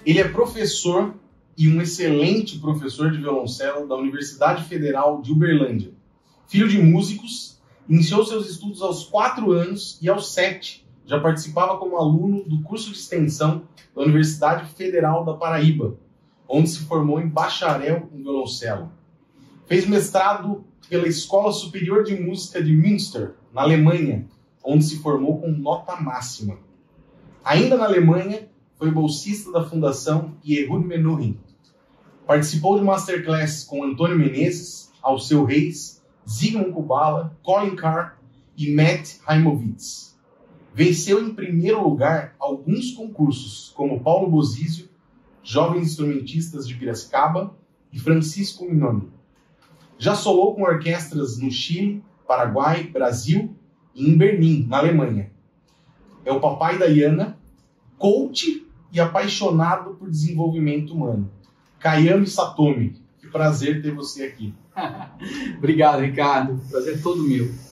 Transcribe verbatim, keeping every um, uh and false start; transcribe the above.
Ele é professor e um excelente professor de violoncelo da Universidade Federal de Uberlândia. Filho de músicos, iniciou seus estudos aos quatro anos e aos sete já participava como aluno do curso de extensão da Universidade Federal da Paraíba, onde se formou em bacharel em violoncelo. Fez mestrado pela Escola Superior de Música de Münster, na Alemanha, onde se formou com nota máxima. Ainda na Alemanha, foi bolsista da Fundação Yehud Menuhin. Participou de masterclass com Antônio Menezes, Alceu Reis, Zygmunt Kubala, Colin Carr e Matt Heimovitz. Venceu em primeiro lugar alguns concursos, como Paulo Bozizio, Jovens Instrumentistas de Piracicaba e Francisco Mignoni. Já solou com orquestras no Chile, Paraguai, Brasil e em Berlim, na Alemanha. É o papai da Iana, coach e apaixonado por desenvolvimento humano. Kayami Satomi, que prazer ter você aqui. Obrigado, Ricardo. Prazer é todo meu.